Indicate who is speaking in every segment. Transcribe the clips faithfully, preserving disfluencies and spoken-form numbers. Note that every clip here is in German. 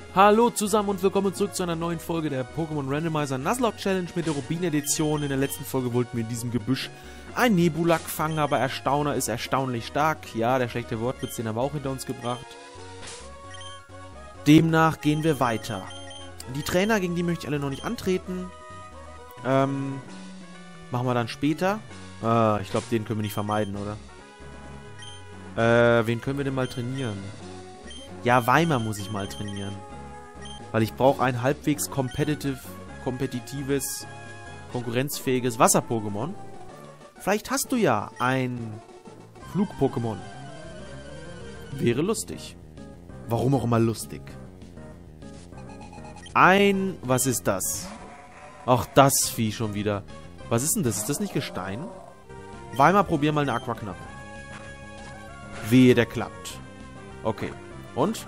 Speaker 1: Hallo zusammen und willkommen zurück zu einer neuen Folge der Pokémon Randomizer Nuzlocke Challenge mit der Rubin-Edition. In der letzten Folge wollten wir in diesem Gebüsch ein Nebulak fangen, aber Erstauner ist erstaunlich stark. Ja, der schlechte Wortwitz, den haben wir auch hinter uns gebracht. Demnach gehen wir weiter. Die Trainer, gegen die möchte ich alle noch nicht antreten. Ähm, machen wir dann später. Ah, ich glaube, den können wir nicht vermeiden, oder? Äh, wen können wir denn mal trainieren? Ja, Weimar muss ich mal trainieren. Weil ich brauche ein halbwegs competitive, kompetitives, konkurrenzfähiges Wasser-Pokémon. Vielleicht hast du ja ein Flug-Pokémon. Wäre lustig. Warum auch immer lustig. Ein... Was ist das? Ach, das Vieh schon wieder. Was ist denn das? Ist das nicht Gestein? Weimar, probier mal eine Aquaknappe. Wehe, der klappt. Okay. Und?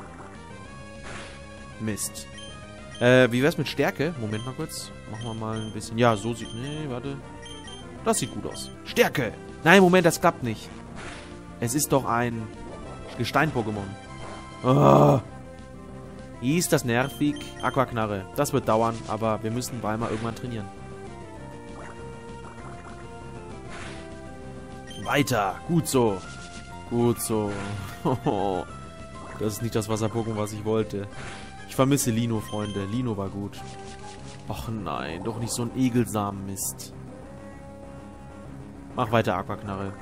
Speaker 1: Mist. Äh, wie wär's mit Stärke? Moment mal kurz. Machen wir mal ein bisschen... Ja, so sieht... Nee, warte. Das sieht gut aus. Stärke! Nein, Moment, das klappt nicht. Es ist doch ein Gestein-Pokémon. Oh. Ist das nervig? Aquaknarre. Das wird dauern, aber wir müssen Weimar irgendwann trainieren. Weiter. Gut so. Gut so. Das ist nicht das Wasser-Pokémon, was ich wollte. Ich vermisse Lino, Freunde. Lino war gut. Och nein, doch nicht so ein Egelsamen-Mist. Mach weiter, Aquaknarre.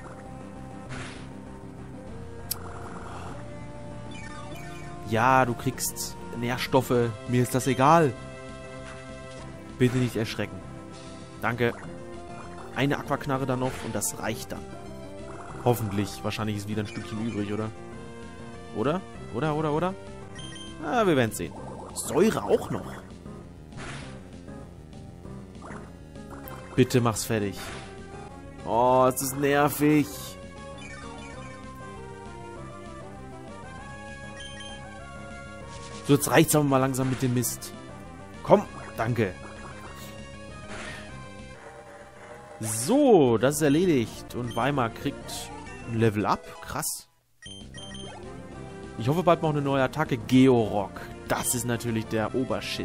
Speaker 1: Ja, du kriegst Nährstoffe. Mir ist das egal. Bitte nicht erschrecken. Danke. Eine Aquaknarre dann noch und das reicht dann. Hoffentlich. Wahrscheinlich ist wieder ein Stückchen übrig, oder? Oder? Oder, oder, oder? Na, wir werden sehen. Säure auch noch. Bitte mach's fertig. Oh, es ist nervig. So, jetzt reicht's aber mal langsam mit dem Mist. Komm, danke. So, das ist erledigt. Und Weimar kriegt ein Level Up. Krass. Ich hoffe bald mal eine neue Attacke. Georock. Das ist natürlich der Obershit.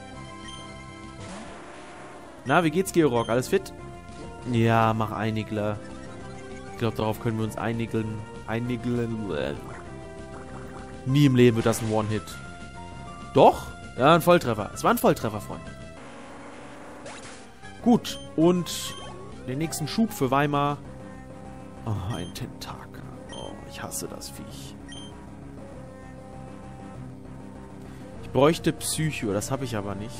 Speaker 1: Na, wie geht's, Georock? Alles fit? Ja, mach Einigler. Ich glaube, darauf können wir uns einigeln. Einigeln. Nie im Leben wird das ein One-Hit. Doch? Ja, ein Volltreffer. Es war ein Volltreffer, Freunde. Gut. Und den nächsten Schub für Weimar. Oh, ein Tentakel. Oh, ich hasse das Viech. Ich bräuchte Psycho. Das habe ich aber nicht.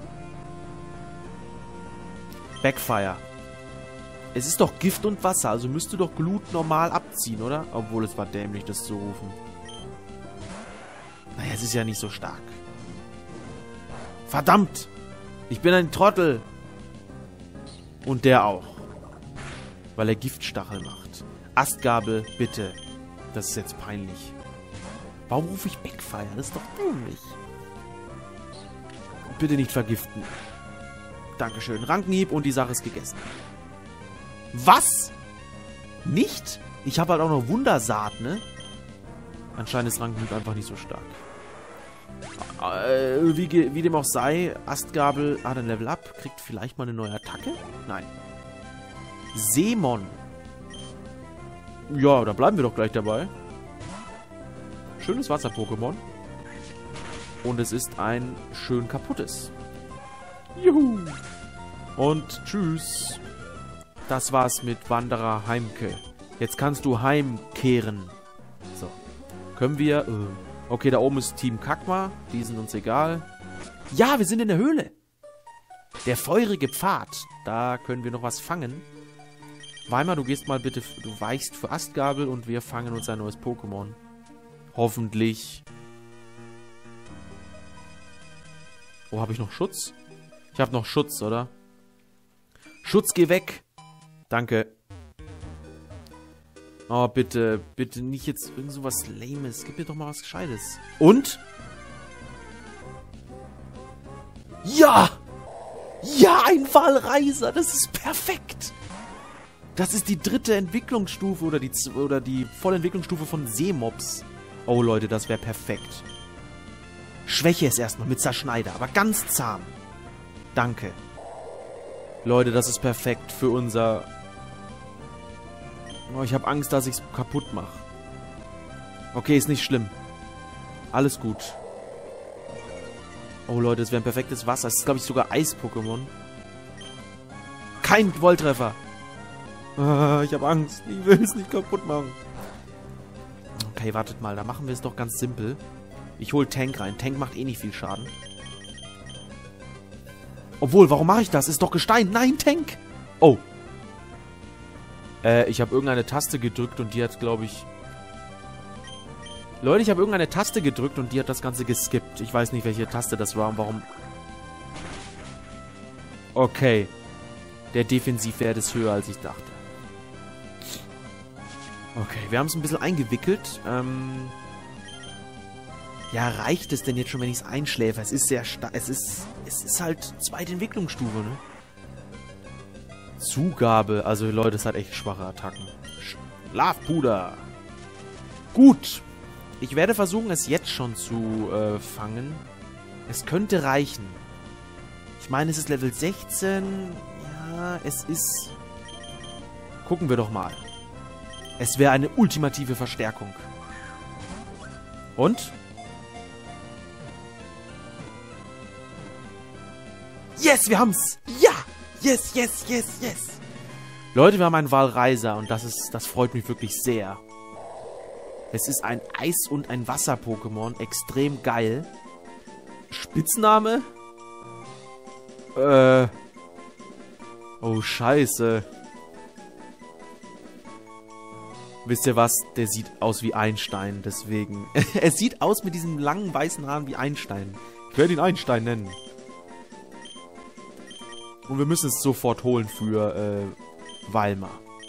Speaker 1: Backfire. Es ist doch Gift und Wasser, also müsste doch Glut normal abziehen, oder? Obwohl, es war dämlich, das zu rufen. Naja, es ist ja nicht so stark. Verdammt! Ich bin ein Trottel! Und der auch. Weil er Giftstachel macht. Astgabel, bitte. Das ist jetzt peinlich. Warum rufe ich Backfire? Das ist doch dämlich. Bitte nicht vergiften. Dankeschön. Rankenhieb und die Sache ist gegessen. Was? Nicht? Ich habe halt auch noch Wundersaat, ne? Anscheinend ist Rankenhieb einfach nicht so stark. Äh, wie, wie dem auch sei, Astgabel hat ein Level Up. Kriegt vielleicht mal eine neue Attacke? Nein. Seemon. Ja, da bleiben wir doch gleich dabei. Schönes Wasser-Pokémon. Und es ist ein schön kaputtes. Juhu. Und tschüss. Das war's mit Wanderer Heimke. Jetzt kannst du heimkehren. So. Können wir... Äh, okay, da oben ist Team Kakma. Die sind uns egal. Ja, wir sind in der Höhle. Der feurige Pfad. Da können wir noch was fangen. Weimar, du gehst mal bitte... Du weichst für Astgabel und wir fangen uns ein neues Pokémon. Hoffentlich. Oh, habe ich noch Schutz? Ich habe noch Schutz, oder? Schutz, geh weg. Danke. Oh, bitte. Bitte nicht jetzt irgend so was Lames. Gib mir doch mal was Gescheites. Und? Ja! Ja, ein Walreiser. Das ist perfekt. Das ist die dritte Entwicklungsstufe oder die, oder die Vollentwicklungsstufe von Seemobs. Oh, Leute, das wäre perfekt. Schwäche es erstmal mit Zerschneider, aber ganz zahm. Danke. Leute, das ist perfekt für unser... Oh, ich habe Angst, dass ich es kaputt mache. Okay, ist nicht schlimm. Alles gut. Oh, Leute, das wäre ein perfektes Wasser. Das ist, glaube ich, sogar Eis-Pokémon. Kein Volltreffer. Ah, ich habe Angst. Ich will es nicht kaputt machen. Okay, wartet mal. Da machen wir es doch ganz simpel. Ich hole Tank rein. Tank macht eh nicht viel Schaden. Obwohl, warum mache ich das? Ist doch Gestein. Nein, Tank. Oh. Äh, ich habe irgendeine Taste gedrückt und die hat, glaube ich... Leute, ich habe irgendeine Taste gedrückt und die hat das Ganze geskippt. Ich weiß nicht, welche Taste das war und warum... Okay. Der Defensivwert ist höher, als ich dachte. Okay, wir haben es ein bisschen eingewickelt. Ähm... Ja, reicht es denn jetzt schon, wenn ich es einschläfe? Es ist sehr stark. Es ist... Es ist halt zweite Entwicklungsstufe, ne? Zugabe. Also, Leute, es hat echt schwache Attacken. Schlafpuder. Gut. Ich werde versuchen, es jetzt schon zu äh, fangen. Es könnte reichen. Ich meine, es ist Level sechzehn. Ja, es ist... Gucken wir doch mal. Es wäre eine ultimative Verstärkung. Und? Yes, wir haben's! Ja! Yes, yes, yes, yes! Leute, wir haben einen Walreiser und das ist, das freut mich wirklich sehr. Es ist ein Eis- und ein Wasser-Pokémon. Extrem geil. Spitzname? Äh. Oh, scheiße. Wisst ihr was? Der sieht aus wie Einstein, deswegen. Er sieht aus mit diesen langen weißen Haaren wie Einstein. Ich werde ihn Einstein nennen. Und wir müssen es sofort holen für äh, Weimar.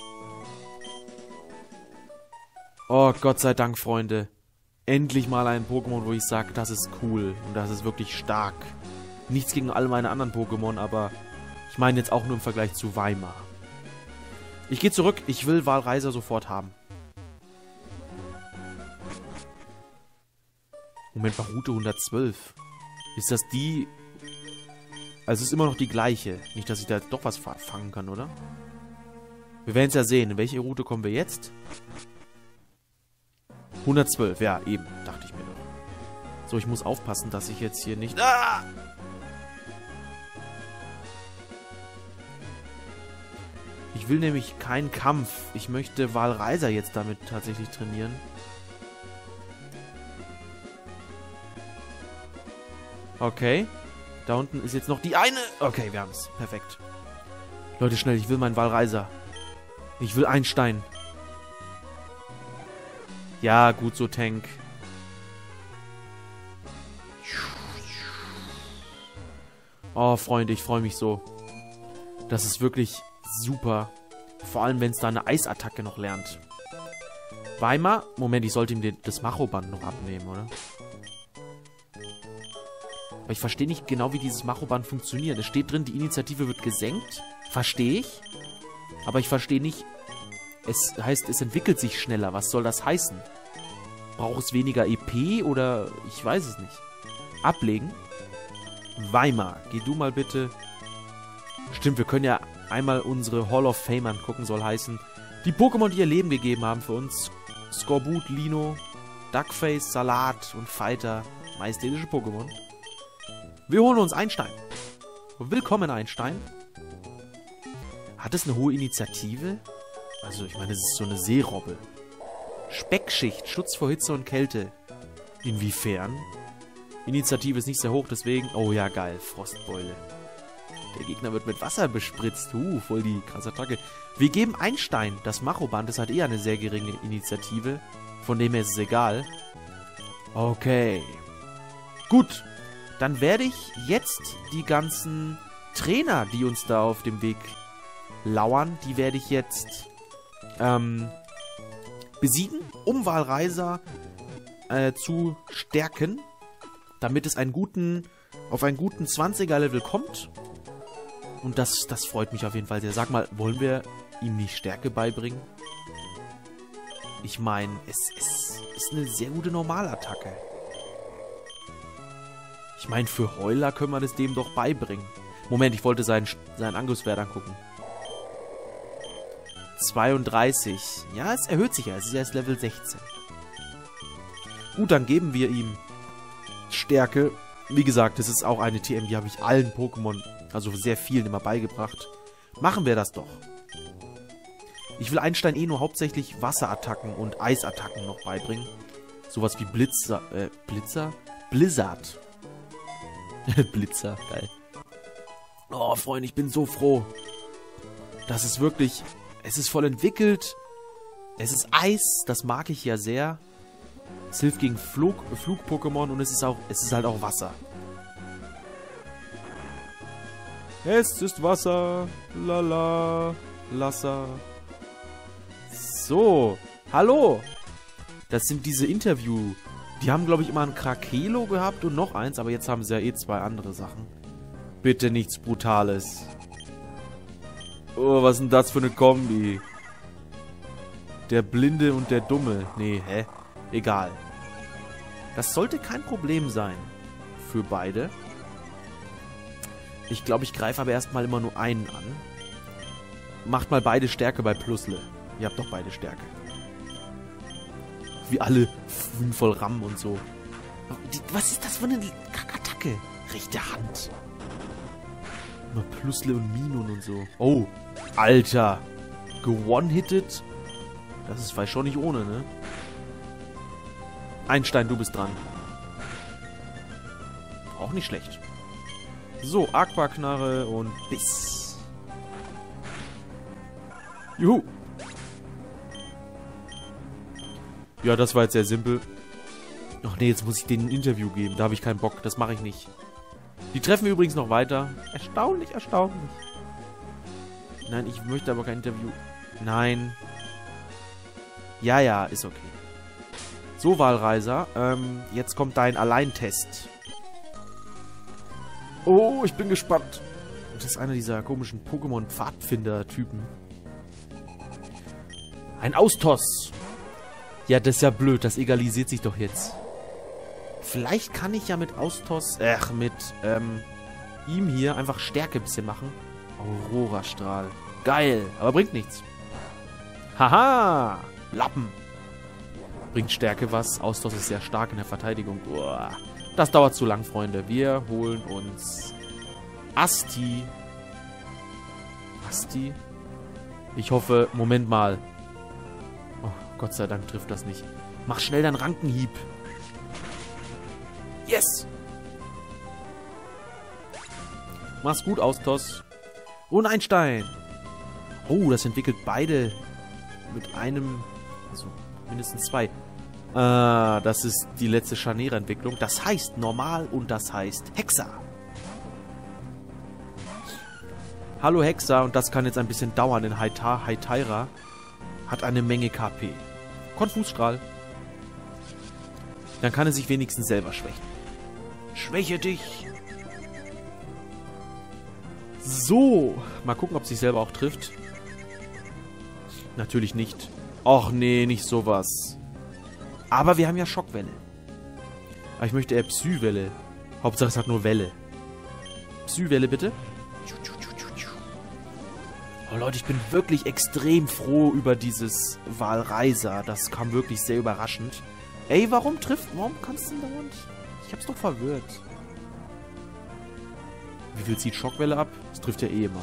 Speaker 1: Oh, Gott sei Dank, Freunde. Endlich mal ein Pokémon, wo ich sage, das ist cool. Und das ist wirklich stark. Nichts gegen alle meine anderen Pokémon, aber ich meine jetzt auch nur im Vergleich zu Weimar. Ich gehe zurück. Ich will Walreiser sofort haben. Moment mal, Route hundertzwölf. Ist das die... Also es ist immer noch die gleiche. Nicht, dass ich da doch was fangen kann, oder? Wir werden es ja sehen. In welche Route kommen wir jetzt? hundertzwölf, ja, eben. Dachte ich mir doch. So, ich muss aufpassen, dass ich jetzt hier nicht... Ah! Ich will nämlich keinen Kampf. Ich möchte Walreiser jetzt damit tatsächlich trainieren. Okay. Da unten ist jetzt noch die eine... Okay, wir haben es. Perfekt. Leute, schnell. Ich will meinen Walreiser. Ich will Einstein. Ja, gut so, Tank. Oh, Freunde, ich freue mich so. Das ist wirklich super. Vor allem, wenn es da eine Eisattacke noch lernt. Weimar? Moment, ich sollte ihm den, das Machoband noch abnehmen, oder? Aber ich verstehe nicht genau, wie dieses Machoband funktioniert. Es steht drin, die Initiative wird gesenkt. Verstehe ich. Aber ich verstehe nicht... Es heißt, es entwickelt sich schneller. Was soll das heißen? Braucht es weniger E P oder... Ich weiß es nicht. Ablegen. Weimar, geh du mal bitte... Stimmt, wir können ja einmal unsere Hall of Fame angucken. Soll heißen, die Pokémon, die ihr Leben gegeben haben für uns. Skorbut, Lino, Duckface, Salat und Fighter. Majestätische Pokémon. Wir holen uns Einstein. Willkommen, Einstein. Hat es eine hohe Initiative? Also, ich meine, es ist so eine Seerobbe. Speckschicht, Schutz vor Hitze und Kälte. Inwiefern? Initiative ist nicht sehr hoch, deswegen... Oh ja, geil, Frostbeule. Der Gegner wird mit Wasser bespritzt. Uh, voll die krasse Attacke. Wir geben Einstein. Das Machoband, das hat eher eine sehr geringe Initiative. Von dem her ist es egal. Okay. Gut. Dann werde ich jetzt die ganzen Trainer, die uns da auf dem Weg lauern, die werde ich jetzt ähm, besiegen, um Walreiser äh, zu stärken, damit es einen guten, auf einen guten zwanziger-Level kommt. Und das, das freut mich auf jeden Fall sehr. Sag mal, wollen wir ihm die Stärke beibringen? Ich meine, es, es ist eine sehr gute Normalattacke. Ich meine, für Heuler können wir das dem doch beibringen. Moment, ich wollte seinen, seinen Angriffswert angucken. zweiunddreißig. Ja, es erhöht sich ja. Es ist erst Level sechzehn. Gut, dann geben wir ihm Stärke. Wie gesagt, das ist auch eine T M, die habe ich allen Pokémon, also sehr vielen, immer beigebracht. Machen wir das doch. Ich will Einstein eh nur hauptsächlich Wasserattacken und Eisattacken noch beibringen. Sowas wie Blitzer, äh, Blitzer? Blizzard. Blitzer, geil. Oh, Freunde, ich bin so froh. Das ist wirklich, es ist voll entwickelt. Es ist Eis, das mag ich ja sehr. Es hilft gegen Flug, Flug-Pokémon und es ist auch, es ist halt auch Wasser. Es ist Wasser, lala, Lasser. So, hallo. Das sind diese Interview. Die haben, glaube ich, immer ein Krakelo gehabt und noch eins, aber jetzt haben sie ja eh zwei andere Sachen. Bitte nichts Brutales. Oh, was ist denn das für eine Kombi? Der Blinde und der Dumme. Nee, hä? Egal. Das sollte kein Problem sein. Für beide. Ich glaube, ich greife aber erstmal immer nur einen an. Macht mal beide Stärke bei Plusle. Ihr habt doch beide Stärke. Wie alle voll Ram und so. Was ist das für eine Kackattacke? Rechte Hand. Immer Plusle und Minun und so. Oh, Alter. Ge-one-hitted? Das ist weiß schon nicht ohne, ne? Einstein, du bist dran. Auch nicht schlecht. So, Aquaknarre und Biss. Juhu. Ja, das war jetzt sehr simpel. Ach nee, jetzt muss ich denen ein Interview geben. Da habe ich keinen Bock. Das mache ich nicht. Die treffen übrigens noch weiter. Erstaunlich, erstaunlich. Nein, ich möchte aber kein Interview. Nein. Ja, ja, ist okay. So, Wahlreiser. Ähm, jetzt kommt dein Alleintest. Oh, ich bin gespannt. Das ist einer dieser komischen Pokémon-Pfadfinder-Typen. Ein Austoss. Ja, das ist ja blöd. Das egalisiert sich doch jetzt. Vielleicht kann ich ja mit Austoss, ach, mit, ähm, ihm hier einfach Stärke ein bisschen machen. Aurora-Strahl. Geil, aber bringt nichts. Haha, Lappen. Bringt Stärke was. Austoss ist sehr stark in der Verteidigung. Uah. Das dauert zu lang, Freunde. Wir holen uns Asti. Asti? Ich hoffe, Moment mal. Oh, Gott sei Dank trifft das nicht. Mach schnell deinen Rankenhieb. Yes! Mach's gut, Austoss. Und Einstein. Oh, das entwickelt beide mit einem, also mindestens zwei. Ah, das ist die letzte Scharnier-Entwicklung. Das heißt normal und das heißt Hexer. Hallo Hexer, und das kann jetzt ein bisschen dauern, denn Haitaira hat eine Menge K P. Konfusstrahl. Dann kann er sich wenigstens selber schwächen. Schwäche dich! So, mal gucken, ob sich selber auch trifft. Natürlich nicht. Och nee, nicht sowas. Aber wir haben ja Schockwelle. Aber ich möchte eher Psy-Welle. Hauptsache es hat nur Welle. Psy-Welle bitte. Oh Leute, ich bin wirklich extrem froh über dieses Wahlreiser. Das kam wirklich sehr überraschend. Ey, warum trifft... Warum kannst du denn dauernd... Ich hab's doch verwirrt. Wie viel zieht Schockwelle ab? Das trifft ja eh immer.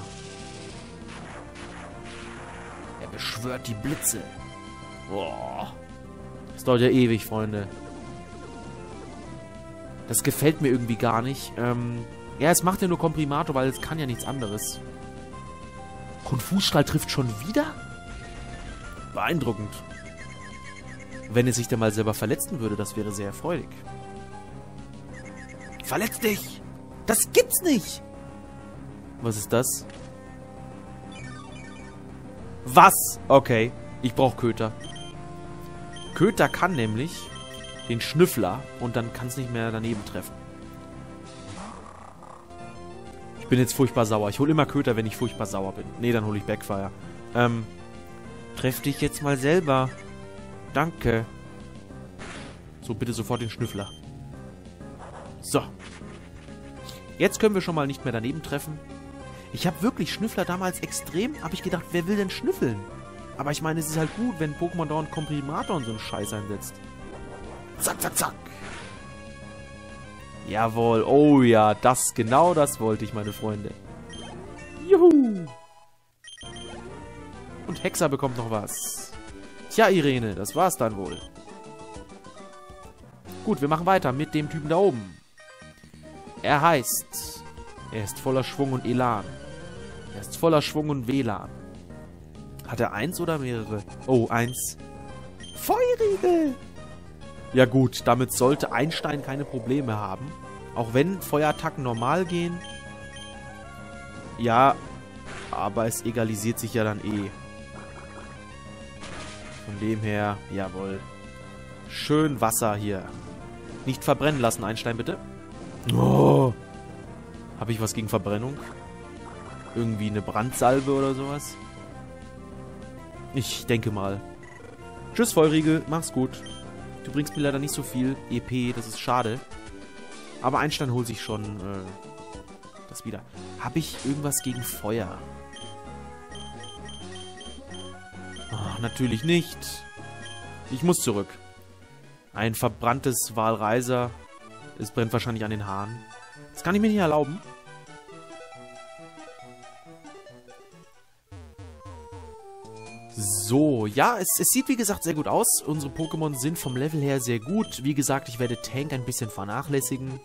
Speaker 1: Er beschwört die Blitze. Boah. Das dauert ja ewig, Freunde. Das gefällt mir irgendwie gar nicht. Ähm, ja, es macht ja nur Komprimator, weil es kann ja nichts anderes. Konfusstrahl trifft schon wieder? Beeindruckend. Wenn es sich dann mal selber verletzen würde, das wäre sehr erfreulich. Verletz dich! Das gibt's nicht! Was ist das? Was? Okay. Ich brauche Köter. Köter kann nämlich den Schnüffler und dann kann es nicht mehr daneben treffen. Ich bin jetzt furchtbar sauer. Ich hole immer Köter, wenn ich furchtbar sauer bin. Nee, dann hole ich Backfire. Ähm, treff dich jetzt mal selber. Danke. So, bitte sofort den Schnüffler. So. Jetzt können wir schon mal nicht mehr daneben treffen. Ich habe wirklich Schnüffler damals extrem, habe ich gedacht, wer will denn schnüffeln? Aber ich meine, es ist halt gut, wenn Pokémon dauernd Komprimator und so einen Scheiß einsetzt. Zack, zack, zack. Jawohl, oh ja, das, genau das wollte ich, meine Freunde. Juhu. Und Hexer bekommt noch was. Tja, Irene, das war's dann wohl. Gut, wir machen weiter mit dem Typen da oben. Er heißt... Er ist voller Schwung und Elan. Er ist voller Schwung und W L A N. Hat er eins oder mehrere? Oh, eins. Feurigel! Ja gut, damit sollte Einstein keine Probleme haben. Auch wenn Feuerattacken normal gehen. Ja, aber es egalisiert sich ja dann eh. Von dem her, jawohl. Schön Wasser hier. Nicht verbrennen lassen, Einstein, bitte. Oh. Habe ich was gegen Verbrennung? Irgendwie eine Brandsalbe oder sowas? Ich denke mal. Tschüss, Feurigel. Mach's gut. Du bringst mir leider nicht so viel E P. Das ist schade. Aber Einstein holt sich schon äh, das wieder. Habe ich irgendwas gegen Feuer? Oh, natürlich nicht. Ich muss zurück. Ein verbranntes Walreiser. Es brennt wahrscheinlich an den Haaren. Das kann ich mir nicht erlauben. So, ja, es, es sieht wie gesagt sehr gut aus. Unsere Pokémon sind vom Level her sehr gut. Wie gesagt, ich werde Tank ein bisschen vernachlässigen.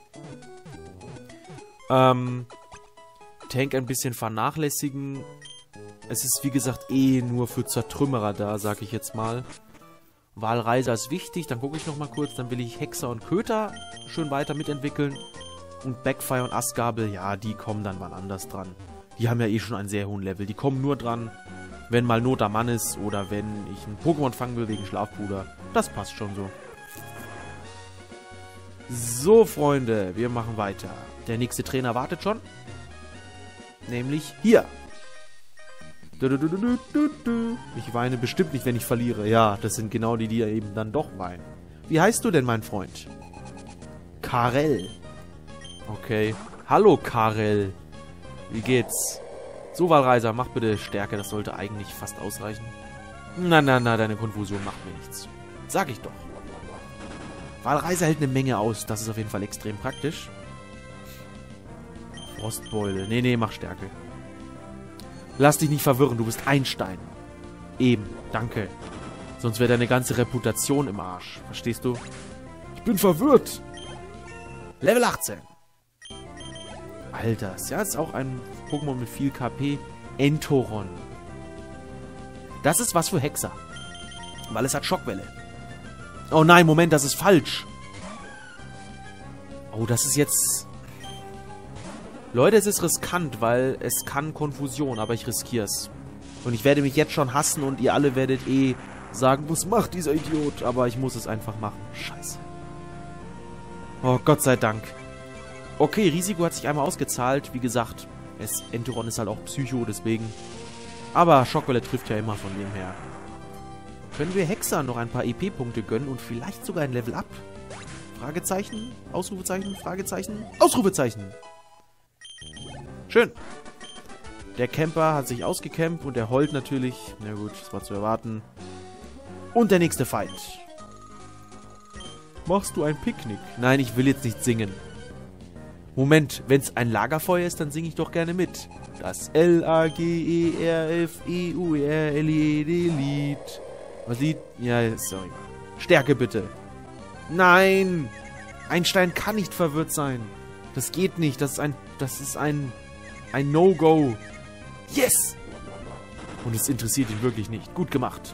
Speaker 1: Ähm, Tank ein bisschen vernachlässigen. Es ist wie gesagt eh nur für Zertrümmerer da, sag ich jetzt mal. Walreiser ist wichtig, dann gucke ich nochmal kurz. Dann will ich Hexer und Köter schön weiter mitentwickeln. Und Backfire und Astgabel, ja, die kommen dann mal anders dran. Die haben ja eh schon einen sehr hohen Level. Die kommen nur dran, wenn mal Not am Mann ist oder wenn ich ein Pokémon fangen will wegen Schlafpuder. Das passt schon so. So, Freunde, wir machen weiter. Der nächste Trainer wartet schon. Nämlich hier. Ich weine bestimmt nicht, wenn ich verliere. Ja, das sind genau die, die eben dann doch weinen. Wie heißt du denn, mein Freund? Karel. Okay. Hallo, Karel. Wie geht's? So, Walreiser, mach bitte Stärke. Das sollte eigentlich fast ausreichen. Na, na, na, deine Konfusion macht mir nichts. Sag ich doch. Walreiser hält eine Menge aus. Das ist auf jeden Fall extrem praktisch. Frostbeule. Nee, nee, mach Stärke. Lass dich nicht verwirren, du bist Einstein. Eben, danke. Sonst wäre deine ganze Reputation im Arsch. Verstehst du? Ich bin verwirrt. Level achtzehn. Alter, ja, ist auch ein Pokémon mit viel K P. Entoron. Das ist was für Hexer. Weil es hat Schockwelle. Oh nein, Moment, das ist falsch. Oh, das ist jetzt... Leute, es ist riskant, weil es kann Konfusion, aber ich riskiere es. Und ich werde mich jetzt schon hassen und ihr alle werdet eh sagen, was macht dieser Idiot? Aber ich muss es einfach machen. Scheiße. Oh, Gott sei Dank. Okay, Risiko hat sich einmal ausgezahlt. Wie gesagt, es, Entoron ist halt auch Psycho, deswegen. Aber Schockwelle trifft ja immer von dem her. Können wir Hexer noch ein paar E P-Punkte gönnen und vielleicht sogar ein Level-Up? Fragezeichen? Ausrufezeichen? Fragezeichen? Ausrufezeichen! Schön. Der Camper hat sich ausgekämpft und er heult natürlich. Na gut, das war zu erwarten. Und der nächste Fight. Machst du ein Picknick? Nein, ich will jetzt nicht singen. Moment, wenn es ein Lagerfeuer ist, dann singe ich doch gerne mit. Das L A G E R F E U R L E D Lied. Was Lied? Ja, sorry. Stärke bitte. Nein! Einstein kann nicht verwirrt sein. Das geht nicht. Das ist ein... Das ist ein... Ein No-Go. Yes! Und es interessiert ihn wirklich nicht. Gut gemacht.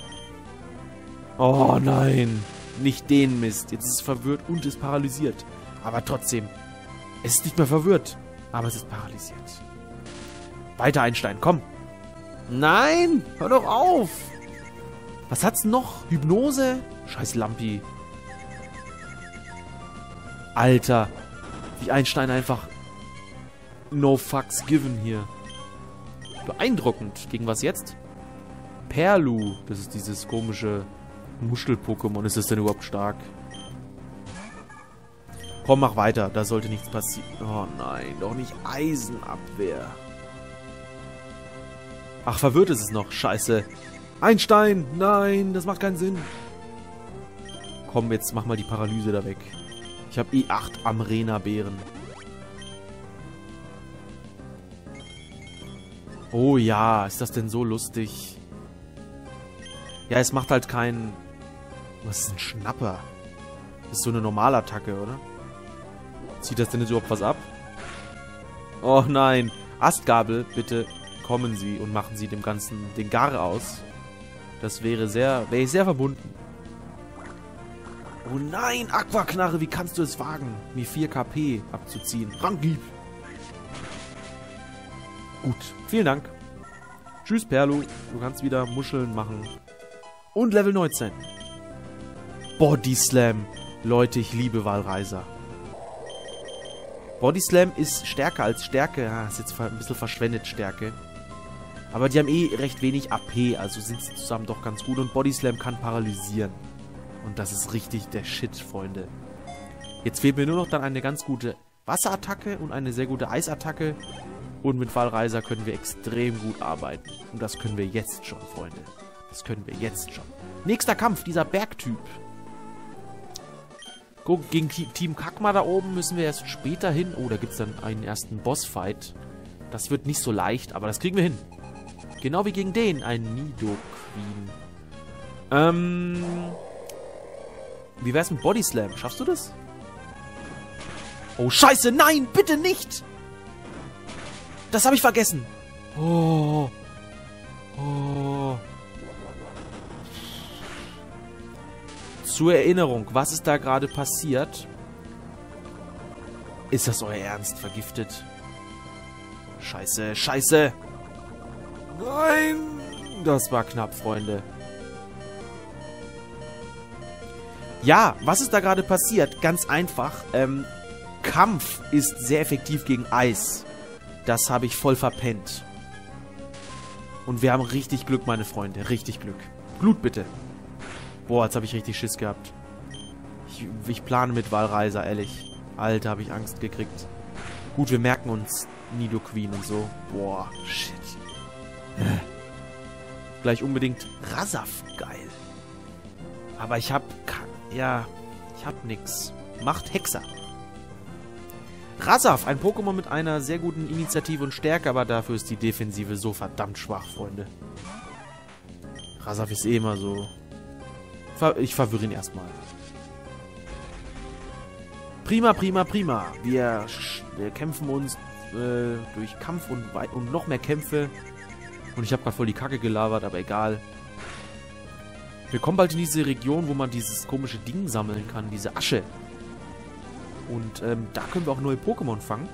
Speaker 1: Oh nein. Nicht den Mist. Jetzt ist es verwirrt und ist paralysiert. Aber trotzdem. Es ist nicht mehr verwirrt. Aber es ist paralysiert. Weiter, Einstein. Komm. Nein! Hör doch auf! Was hat's noch? Hypnose? Scheiß Lampi. Alter. Wie Einstein einfach... No fucks given hier. Beeindruckend. Gegen was jetzt? Perlu. Das ist dieses komische Muschel-Pokémon. Ist das denn überhaupt stark? Komm, mach weiter. Da sollte nichts passieren. Oh nein, doch nicht Eisenabwehr. Ach, verwirrt ist es noch. Scheiße. Ein Stein. Nein, das macht keinen Sinn. Komm, jetzt mach mal die Paralyse da weg. Ich habe E acht Amrena-Beeren. Oh ja, ist das denn so lustig? Ja, es macht halt keinen... Was ist ein Schnapper? Das ist so eine Normalattacke, oder? Zieht das denn jetzt überhaupt was ab? Oh nein. Astgabel, bitte kommen Sie und machen Sie dem Ganzen den Gar aus. Das wäre sehr... Wäre ich sehr verbunden. Oh nein, Aquaknarre, wie kannst du es wagen, mir vier K P abzuziehen? Ranghieb! Gut, vielen Dank. Tschüss, Perlu. Du kannst wieder Muscheln machen. Und Level neunzehn. Body Slam. Leute, ich liebe Walreiser. Body Slam ist stärker als Stärke. Ja, ist jetzt ein bisschen verschwendet Stärke. Aber die haben eh recht wenig A P, also sind sie zusammen doch ganz gut. Und Body Slam kann paralysieren. Und das ist richtig der Shit, Freunde. Jetzt fehlt mir nur noch dann eine ganz gute Wasserattacke und eine sehr gute Eisattacke. Und mit Walreiser können wir extrem gut arbeiten. Und das können wir jetzt schon, Freunde. Das können wir jetzt schon. Nächster Kampf, dieser Bergtyp. Guck, gegen Team Kakma da oben müssen wir erst später hin. Oh, da gibt es dann einen ersten Bossfight. Das wird nicht so leicht, aber das kriegen wir hin. Genau wie gegen den, ein Nidoqueen. Ähm... Wie wär's mit Body Slam? Schaffst du das? Oh, scheiße, nein, bitte nicht! Das habe ich vergessen. Oh. Oh. Zur Erinnerung, was ist da gerade passiert? Ist das euer Ernst? Vergiftet? Scheiße, scheiße! Nein! Das war knapp, Freunde. Ja, was ist da gerade passiert? Ganz einfach. Ähm, Kampf ist sehr effektiv gegen Eis. Das habe ich voll verpennt. Und wir haben richtig Glück, meine Freunde. Richtig Glück. Blut bitte. Boah, jetzt habe ich richtig Schiss gehabt. Ich, ich plane mit Walreiser, ehrlich. Alter, habe ich Angst gekriegt. Gut, wir merken uns Nidoqueen und so. Boah, shit. Gleich unbedingt Rasaf, geil. Aber ich hab... Ja, ich hab nix. Macht Hexer. Rasaf, ein Pokémon mit einer sehr guten Initiative und Stärke, aber dafür ist die Defensive so verdammt schwach, Freunde. Rasaf ist eh immer so... Ich verwirre ihn erstmal. Prima, prima, prima. Wir, wir kämpfen uns äh, durch Kampf und, und noch mehr Kämpfe. Und ich habe gerade voll die Kacke gelabert, aber egal. Wir kommen bald in diese Region, wo man dieses komische Ding sammeln kann, diese Asche. Und ähm, da können wir auch neue Pokémon fangen.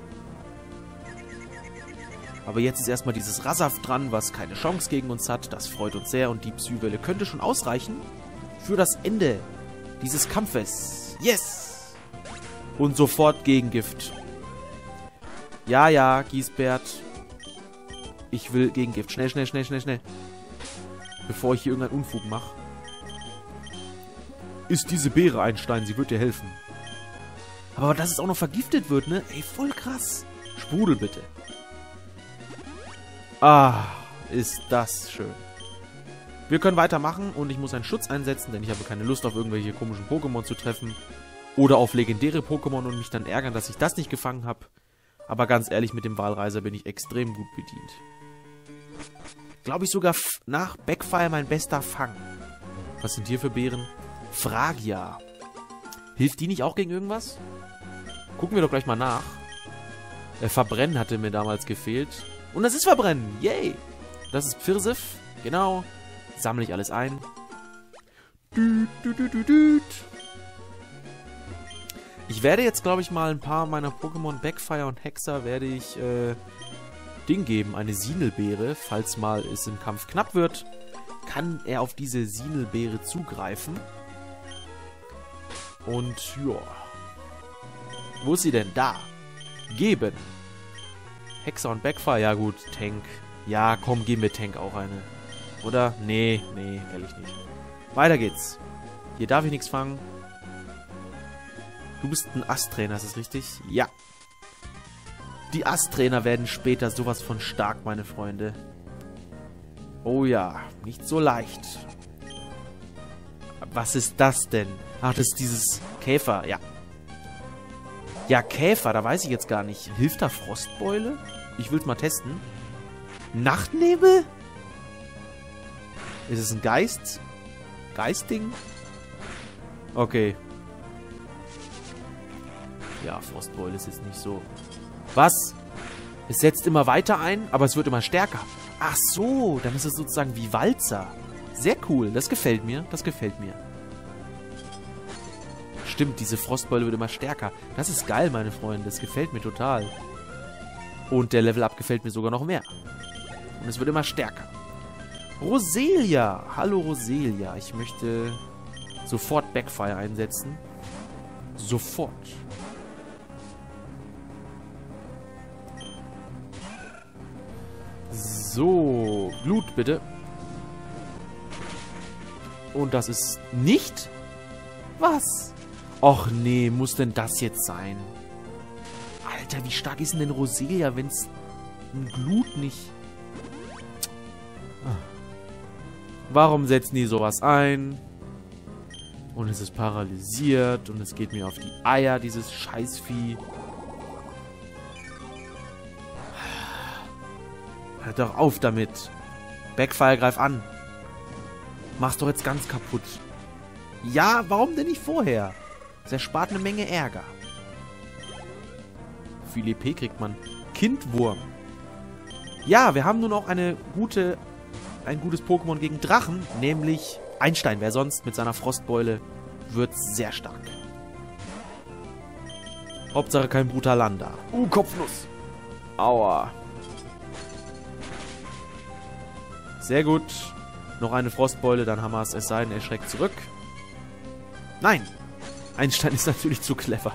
Speaker 1: Aber jetzt ist erstmal dieses Rasaf dran, was keine Chance gegen uns hat. Das freut uns sehr und die Psywelle könnte schon ausreichen für das Ende dieses Kampfes. Yes! Und sofort Gegengift. Ja, ja, Giesbert. Ich will Gegengift. Schnell, schnell, schnell, schnell, schnell. Bevor ich hier irgendeinen Unfug mache. Ist diese Beere ein Stein, sie wird dir helfen. Aber dass es auch noch vergiftet wird, ne? Ey, voll krass. Sprudel bitte. Ah, ist das schön. Wir können weitermachen und ich muss einen Schutz einsetzen, denn ich habe keine Lust auf irgendwelche komischen Pokémon zu treffen. Oder auf legendäre Pokémon und mich dann ärgern, dass ich das nicht gefangen habe. Aber ganz ehrlich, mit dem Walreiser bin ich extrem gut bedient. Glaube ich sogar nach Backfire mein bester Fang. Was sind hier für Beeren? Fragia. Hilft die nicht auch gegen irgendwas? Gucken wir doch gleich mal nach. Äh, Verbrennen hatte mir damals gefehlt. Und das ist Verbrennen. Yay. Das ist Pfirsif. Genau. Sammle ich alles ein. Düt, düt, düt, düt, düt. Ich werde jetzt, glaube ich, mal ein paar meiner Pokémon Backfire und Hexer werde ich äh, Ding geben. Eine Sinelbeere. Falls mal es im Kampf knapp wird, kann er auf diese Sinelbeere zugreifen. Und ja. Wo ist sie denn? Da. Geben. Hexer und Backfire. Ja gut, Tank. Ja, komm, geben wir Tank auch eine. Oder? Nee, nee, ehrlich nicht. Weiter geht's. Hier darf ich nichts fangen. Du bist ein Ast-Trainer, ist das richtig? Ja. Die Ast-Trainer werden später sowas von stark, meine Freunde. Oh ja, nicht so leicht. Was ist das denn? Ach, das ist dieses Käfer, ja. Ja, Käfer, da weiß ich jetzt gar nicht. Hilft da Frostbeule? Ich will es mal testen. Nachtnebel? Ist es ein Geist? Geistding? Okay. Ja, Frostbeule ist jetzt nicht so. Was? Es setzt immer weiter ein, aber es wird immer stärker. Ach so, dann ist es sozusagen wie Walzer. Sehr cool, das gefällt mir, das gefällt mir. Stimmt, diese Frostbeule wird immer stärker. Das ist geil, meine Freunde, das gefällt mir total. Und der Level-Up gefällt mir sogar noch mehr. Und es wird immer stärker. Roselia, hallo Roselia, ich möchte sofort Backfire einsetzen. Sofort. So, Blut bitte. Und das ist nicht? Was? Och nee, muss denn das jetzt sein? Alter, wie stark ist denn, denn Roselia, wenn es ein Glut nicht... Warum setzen die sowas ein? Und es ist paralysiert und es geht mir auf die Eier, dieses Scheißvieh. Hört doch auf damit. Backfire, greif an. Mach's doch jetzt ganz kaputt. Ja, warum denn nicht vorher? Das erspart eine Menge Ärger. Viel E P kriegt man. Kindwurm. Ja, wir haben nun auch eine gute, ein gutes Pokémon gegen Drachen, nämlich Einstein. Wer sonst mit seiner Frostbeule wird sehr stark. Hauptsache kein Brutalander. Uh, Kopfnuss. Aua. Sehr gut. Noch eine Frostbeule, dann haben wir es. Es sei denn, er schreckt zurück. Nein. Einstein ist natürlich zu clever.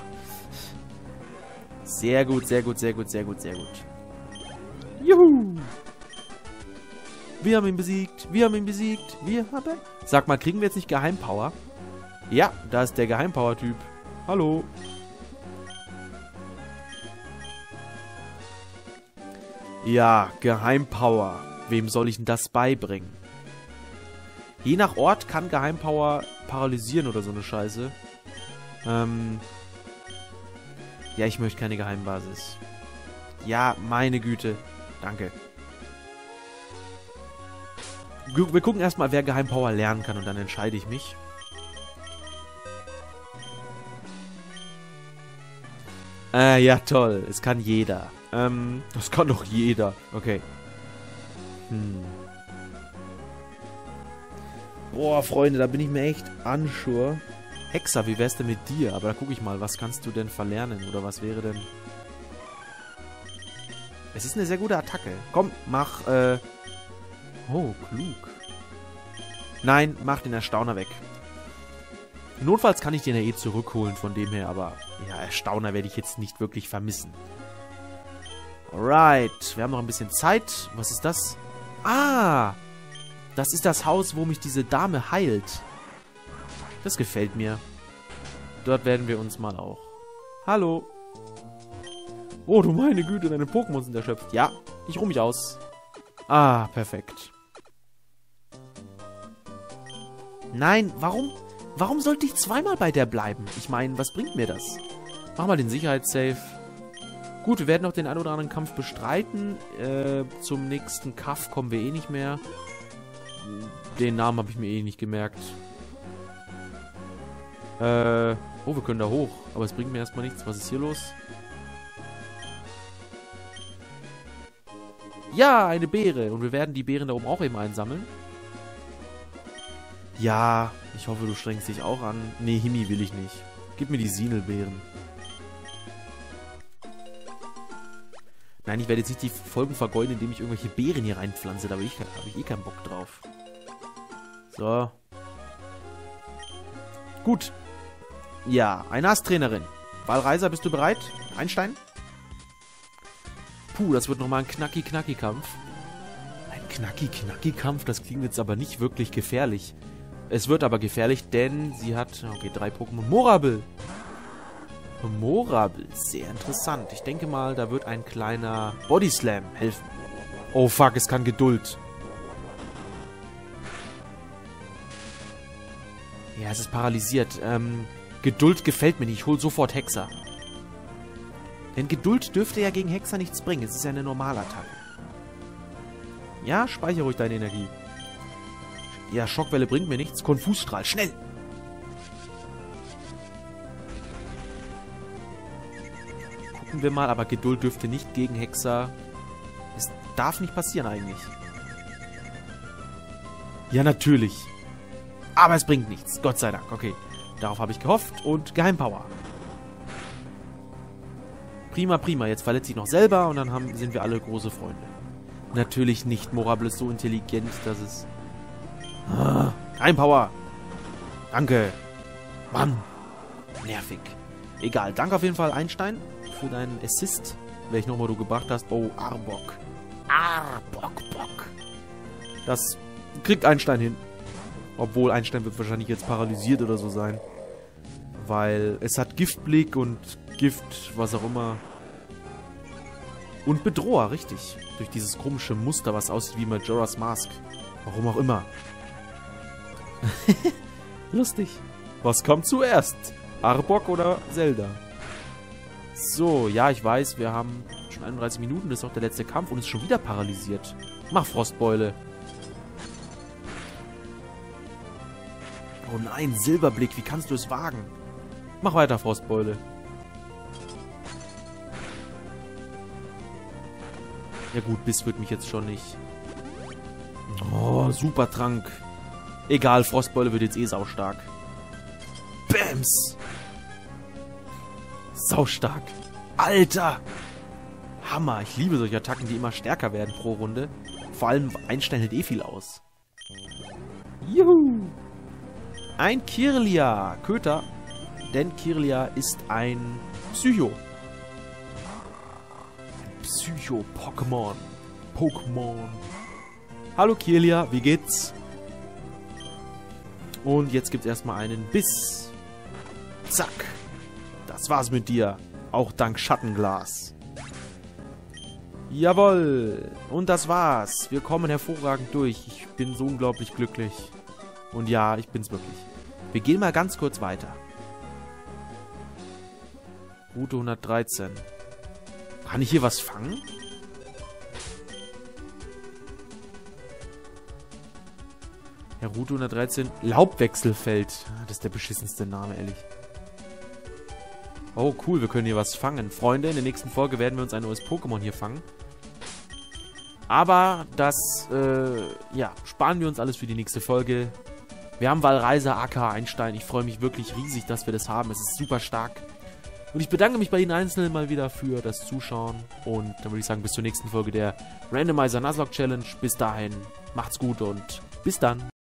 Speaker 1: Sehr gut, sehr gut, sehr gut, sehr gut, sehr gut. Juhu. Wir haben ihn besiegt. Wir haben ihn besiegt. Wir haben... Sag mal, kriegen wir jetzt nicht Geheimpower? Ja, da ist der Geheimpower-Typ. Hallo. Ja, Geheimpower. Wem soll ich denn das beibringen? Je nach Ort kann Geheimpower paralysieren oder so eine Scheiße. Ähm... Ja, ich möchte keine Geheimbasis. Ja, meine Güte. Danke. Wir gucken erstmal, wer Geheimpower lernen kann und dann entscheide ich mich. Äh, ja toll. Es kann jeder. Ähm, das kann doch jeder. Okay. Hm. Boah, Freunde, da bin ich mir echt unsure. Hexer, wie wär's denn mit dir? Aber da gucke ich mal, was kannst du denn verlernen? Oder was wäre denn... Es ist eine sehr gute Attacke. Komm, mach, äh... Oh, klug. Nein, mach den Erstauner weg. Notfalls kann ich den ja eh zurückholen von dem her, aber... Ja, Erstauner werde ich jetzt nicht wirklich vermissen. Alright, wir haben noch ein bisschen Zeit. Was ist das? Ah! Das ist das Haus, wo mich diese Dame heilt. Das gefällt mir. Dort werden wir uns mal auch... Hallo. Oh, du meine Güte, deine Pokémon sind erschöpft. Ja, ich ruhe mich aus. Ah, perfekt. Nein, warum... Warum sollte ich zweimal bei der bleiben? Ich meine, was bringt mir das? Mach mal den Sicherheitssave. Gut, wir werden noch den einen oder anderen Kampf bestreiten. Äh, zum nächsten Kaff kommen wir eh nicht mehr. Den Namen habe ich mir eh nicht gemerkt. Äh, oh, wir können da hoch. Aber es bringt mir erstmal nichts. Was ist hier los? Ja, eine Beere. Und wir werden die Beeren da oben auch eben einsammeln. Ja, ich hoffe, du strengst dich auch an. Nee, Himi will ich nicht. Gib mir die Sinelbeeren. Nein, ich werde jetzt nicht die Folgen vergeuden, indem ich irgendwelche Beeren hier reinpflanze. Da habe ich, hab ich eh keinen Bock drauf. So. Gut. Ja, eine Ast-Trainerin. Wahlreiser, bist du bereit? Einstein? Puh, das wird nochmal ein Knacki-Knacki-Kampf. Ein Knacki-Knacki-Kampf? Das klingt jetzt aber nicht wirklich gefährlich. Es wird aber gefährlich, denn sie hat... Okay, drei Pokémon. Morabel! Morabel, sehr interessant. Ich denke mal, da wird ein kleiner Body Slam helfen. Oh fuck, es kann Geduld. Ja, es ist paralysiert. Ähm, Geduld gefällt mir nicht. Ich hol sofort Hexer. Denn Geduld dürfte ja gegen Hexer nichts bringen. Es ist ja eine Normalattacke. Ja, speichere ruhig deine Energie. Ja, Schockwelle bringt mir nichts. Konfusstrahl, schnell! Gucken wir mal, aber Geduld dürfte nicht gegen Hexer. Es darf nicht passieren eigentlich. Ja, natürlich. Aber es bringt nichts. Gott sei Dank. Okay. Darauf habe ich gehofft. Und Geheimpower. Prima, prima. Jetzt verletzt sich noch selber und dann haben, sind wir alle große Freunde. Natürlich nicht. Morabel ist so intelligent, dass es... Ah, Geheimpower. Danke. Mann. Nervig. Egal. Danke auf jeden Fall, Einstein, für deinen Assist. Welchen nochmal du gebracht hast. Oh, Arbok. Arbok, Bock. Das kriegt Einstein hin. Obwohl, Einstein wird wahrscheinlich jetzt paralysiert oder so sein. Weil es hat Giftblick und Gift, was auch immer. Und Bedroher, richtig. Durch dieses komische Muster, was aussieht wie Majora's Mask. Warum auch immer. Lustig. Was kommt zuerst? Arbok oder Zelda? So, ja, ich weiß, wir haben schon einunddreißig Minuten, das ist auch der letzte Kampf und ist schon wieder paralysiert. Mach Frostbeule. Oh nein, Silberblick, wie kannst du es wagen? Mach weiter, Frostbeule. Ja gut, Biss wird mich jetzt schon nicht. Oh, Supertrank. Egal, Frostbeule wird jetzt eh saustark. Bams! Saustark. Alter! Hammer, ich liebe solche Attacken, die immer stärker werden pro Runde. Vor allem Einstein hält eh viel aus. Juhu! Ein Kirlia. Köter. Denn Kirlia ist ein Psycho. Ein Psycho-Pokémon. Pokémon. Hallo Kirlia, wie geht's? Und jetzt gibt's erstmal einen Biss. Zack. Das war's mit dir. Auch dank Schattenglas. Jawohl. Und das war's. Wir kommen hervorragend durch. Ich bin so unglaublich glücklich. Und ja, ich bin's wirklich. Wir gehen mal ganz kurz weiter. Route hundertdreizehn. Kann ich hier was fangen? Ja, Route hundertdreizehn. Laubwechselfeld. Das ist der beschissenste Name, ehrlich. Oh, cool, wir können hier was fangen. Freunde, in der nächsten Folge werden wir uns ein neues Pokémon hier fangen. Aber das, äh, ja, sparen wir uns alles für die nächste Folge. Wir haben Walreiser aka Einstein. Ich freue mich wirklich riesig, dass wir das haben. Es ist super stark. Und ich bedanke mich bei Ihnen Einzelnen mal wieder für das Zuschauen. Und dann würde ich sagen, bis zur nächsten Folge der Randomizer Nuzlocke Challenge. Bis dahin, macht's gut und bis dann.